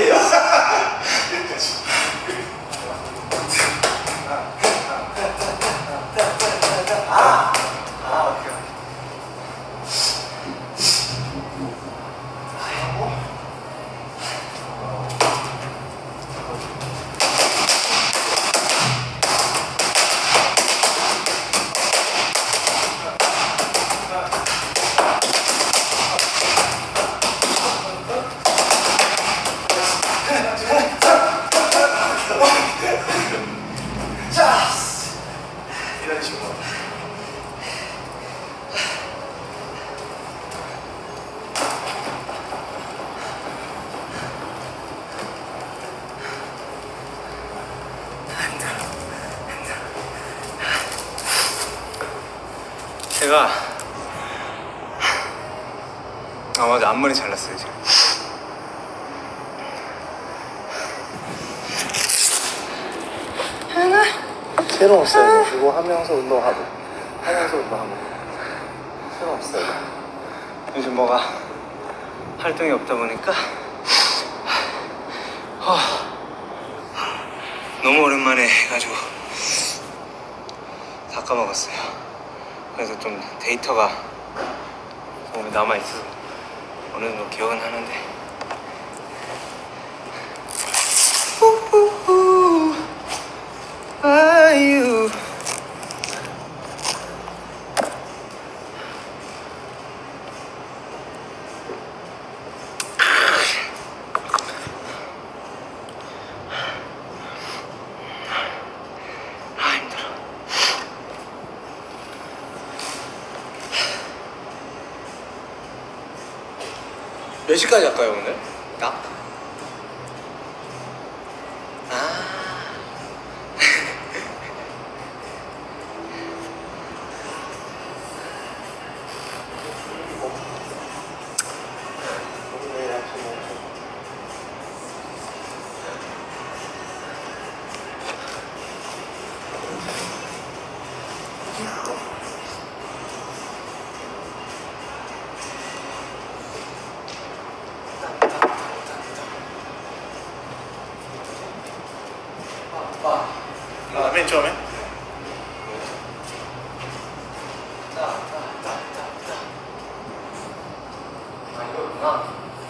제가 맞아, 앞머리 잘랐어요 지금. 새로운 스타일. 이거 하면서 운동하고 새로운 스타일. 요즘 뭐가 활동이 없다 보니까 너무 오랜만에 해가지고 다 까먹었어요. 그래서 좀 데이터가 몸에 남아있어서 어느 정도 기억은 하는데 아유 힘들어. 몇 시까지 할까요 오늘? 나? 맨 처음에? 이거구나.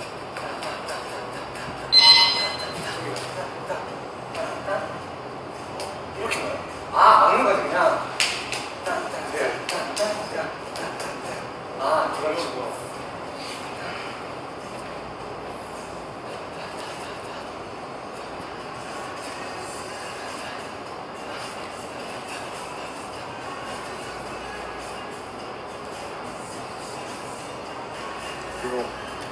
이렇게 나요? 막는 거지 그냥. 그런 식으로. 이거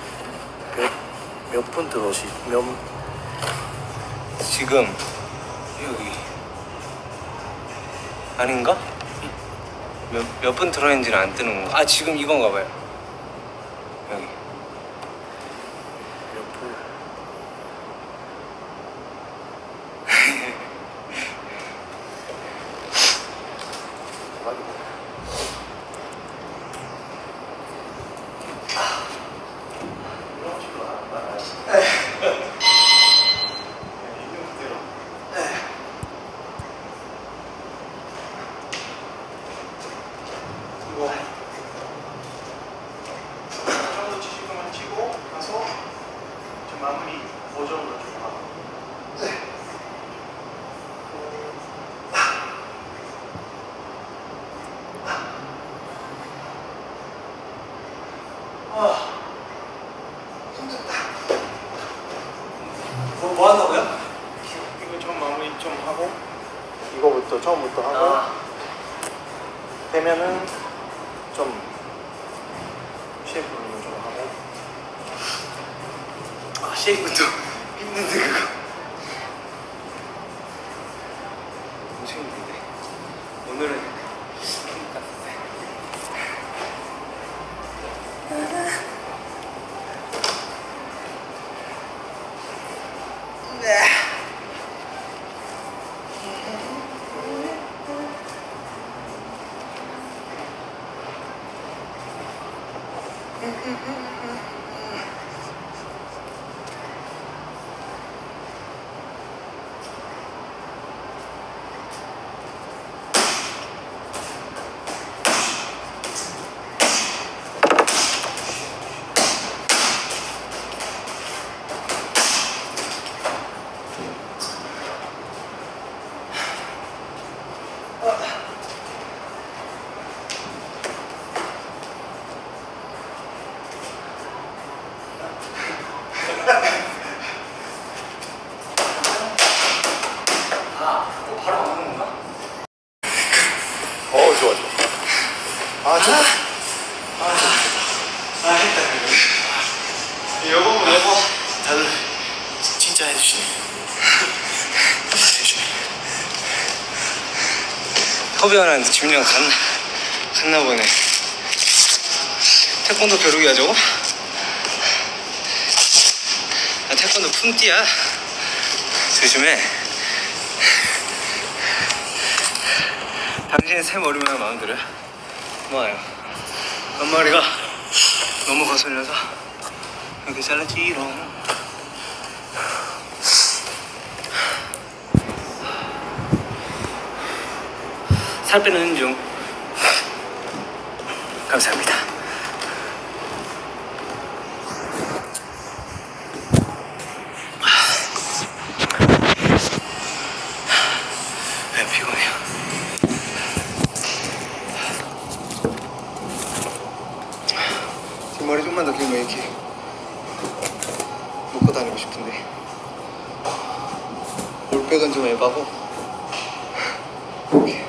몇 분 들어오시? 지금 여기 아닌가? 몇 분 들어있는지는 안 뜨는 건가? 지금 이건가 봐요. 여기 몇 분? 마무리 보정으로 좀 하고. 뭐 한다고요? 이거 좀 마무리 좀 하고 이거부터 처음부터 하고 되면은 좀 쉐이프는 좀 하고. 쉐이크도 힘든데 그거 엄청 힘든데 오늘은 힘들 것 같은데. 진짜 해주시네. 허비아랑 집령 갔나 보네. 태권도 겨루기야 저거? 아, 태권도 품띠야. 조심해. 당신의 새 머리만 마음에 들어요? 고마워요. 앞머리가 너무 거슬려서 이렇게 잘랐지롱. 살 빼는 중. 감사합니다. 왜 피곤해요? 뒷머리 좀만 더 길면 이렇게 묶고 다니고 싶은데 올백은 좀 에바고 이렇게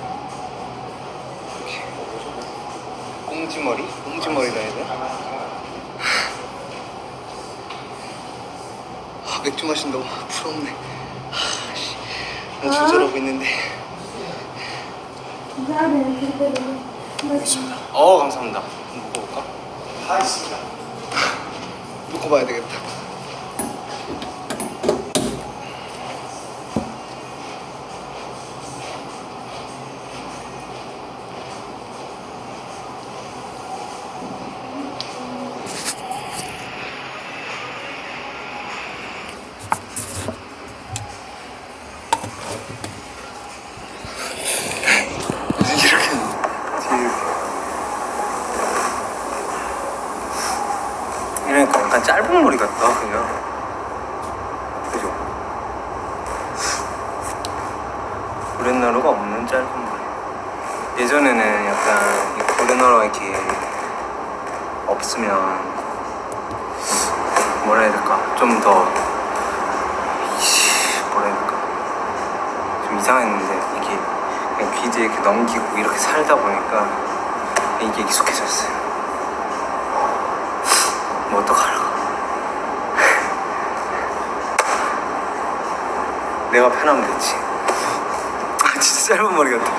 꽁지머리다 해야 돼? 아, 맥주 마신다고 부럽네. 나 조절하고 있는데. 있습니다. 감사합니다. 한번 묶어볼까? 다 있습니다. 묶어봐야 되겠다. 이러니까 약간 짧은 머리 같다 그냥. 그죠? 고렛나루가 없는 짧은 머리. 예전에는 약간 이 고렛나루가 이렇게 없으면 뭐라 해야 될까, 좀 더 뭐라 해야 될까, 좀 이상했는데 이게 그냥 귀지에 이렇게 넘기고 이렇게 살다 보니까 이게 익숙해졌어요. 뭐 어떡하려고. 내가 편하면 됐지. 아 진짜 짧은 머리 같아.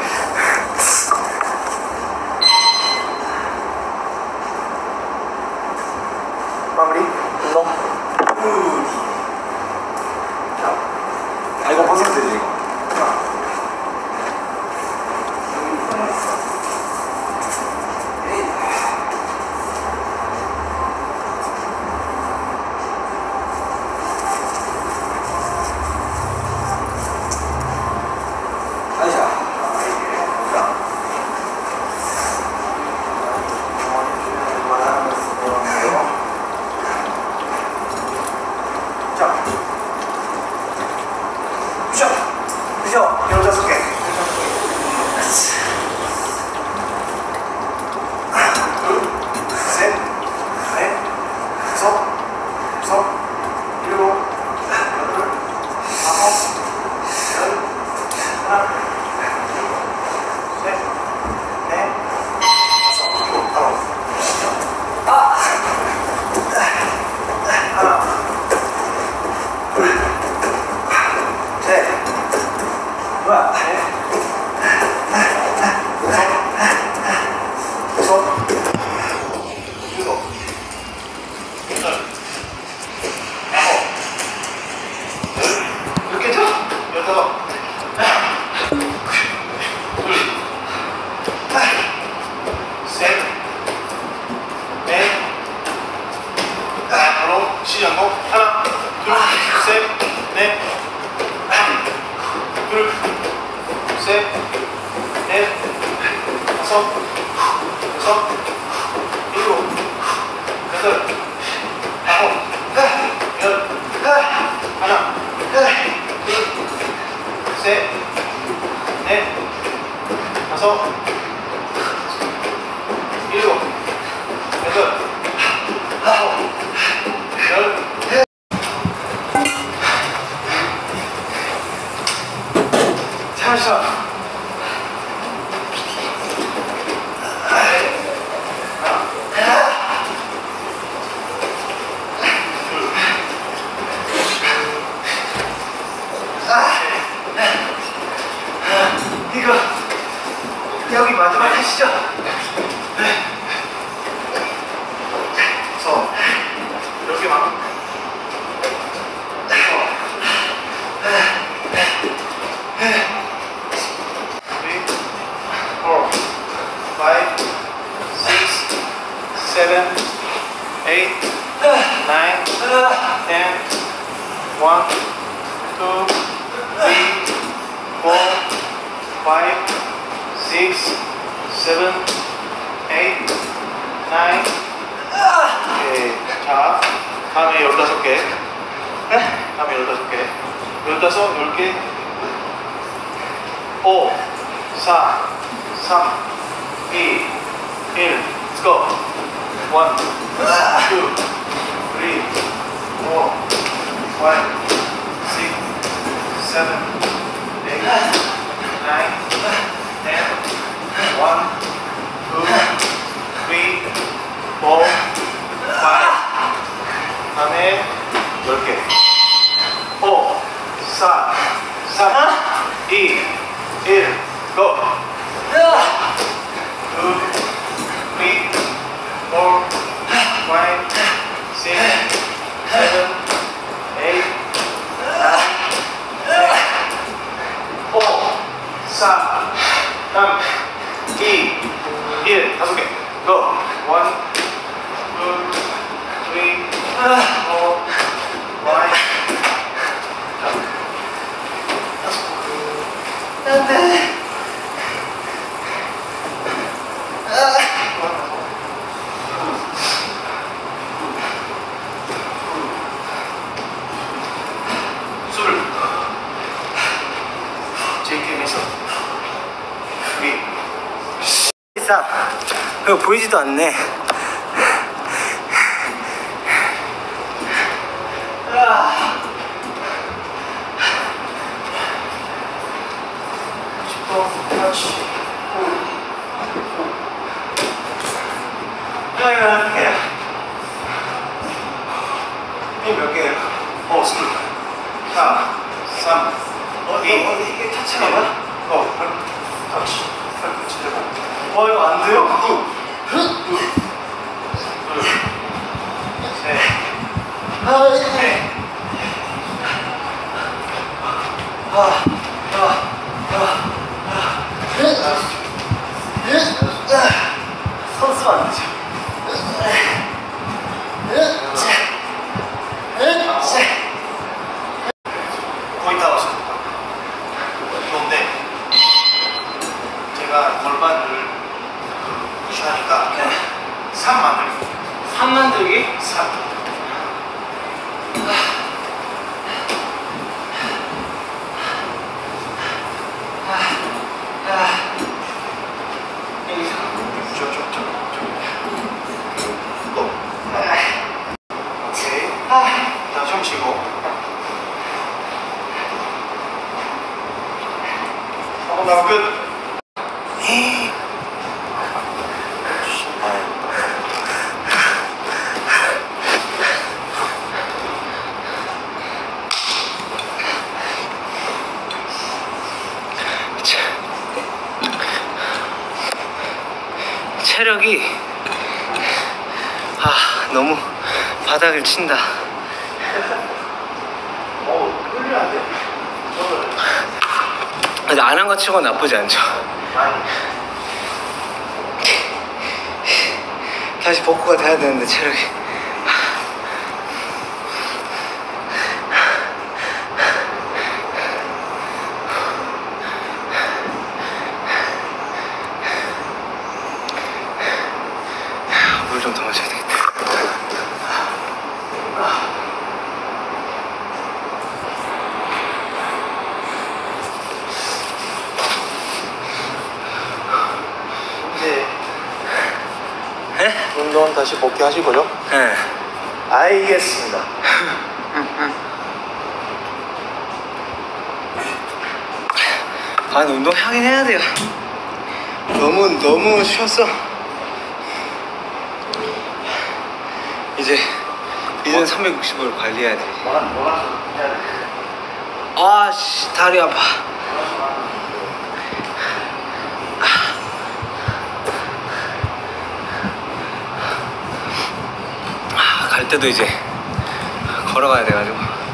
마무리. 운동. 아 이거 벗어도 되지 이거. 시작하고 하나, 둘, 셋, 넷, 둘, 셋, 넷, 다섯, 여섯, 일곱, 여덟, 아홉, 열, 하나, 둘, 셋, 넷, 다섯, 일곱, 여덟, 아홉, 열. 잘했어. 가시죠. 서 이렇게만. 7, 8, 9, 10, 1, 2, 3, 4, 5, 6, 7, 8, 9. 오케이. 자, 다음에 15개. 다음에 15개. 15, 10개. 5, 4, 3, 2, 1. Let's go. 1, 2, 3, 4, 5, 6, 7, 8, 9, 10, 1, 2, 3, 4, 5. 다음에 10개. 5, 4, 3, 2, 1, go. 2, 3, 4, 5, 6, 7, 8, 9, 10, 5, 4, 3, 2, 1. 5개. go. 1, 2, 3, 4, 5. 안돼. 술. JK에서 우리 이상 그거 보이지도 않네. 몇 개예요? 5, 4, 3, 2. 이게 터치가 뭐야? 터치. 팔꿈치 대고. 이거 안 돼요? 둘, 셋, 넷. 선수가 안 되죠. 거의 다 왔습니다. 이건데 제가 골반을 푸시하니까 3 만들기. 3 만들기? 3. 오케이. 자, 숨 쉬고. 하고 나면 끝. 체력이 너무 바닥을 친다. 끌리면 안 돼. 저는 근데 안 한 것 치고 나쁘지 않죠. 많이. 다시 복구가 돼야 되는데 체력이. 물 좀 더 마셔야 되겠다. 이제 네? 운동 다시 복귀하실 거죠? 네. 알겠습니다. 근데 운동 하긴 해야 돼요. 너무 쉬었어. 이제는 360을 관리해야 돼. 뭐라 해야 돼? 아씨, 다리 아파. 때도 이제 걸어가야 돼가지고.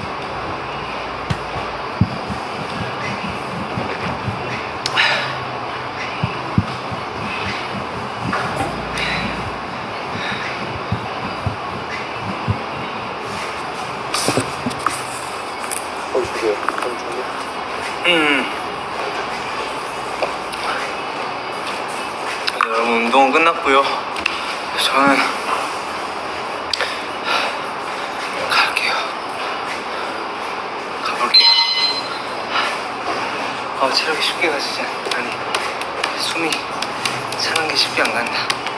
주세요. 좀 주세요. 여러분, 운동은 끝났고요. 저는 갈게요. 가볼게요. 체력이 쉽게 가지지 않니. 숨이 차는 게 쉽게 안 간다.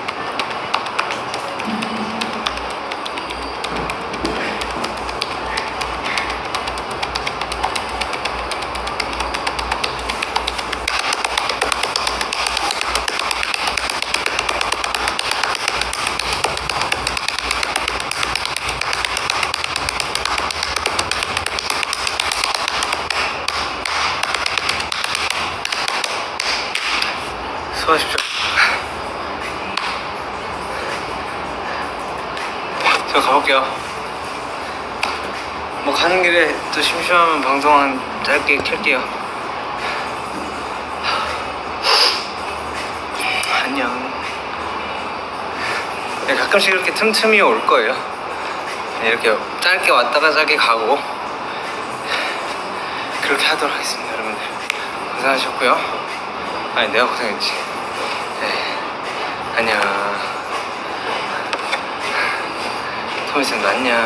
수고하십시오. 저 가볼게요. 뭐 가는 길에 또 심심하면 방송 한 짧게 켤게요. 안녕. 네, 가끔씩 이렇게 틈틈이 올 거예요. 네, 이렇게 짧게 왔다가 짧게 가고 그렇게 하도록 하겠습니다. 여러분들 고생하셨고요. 아니, 내가 고생했지. 네, 안녕. 토미쌤도 안녕.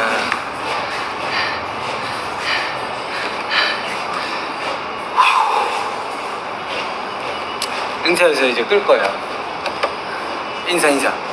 인사해서 이제 끌 거야. 인사.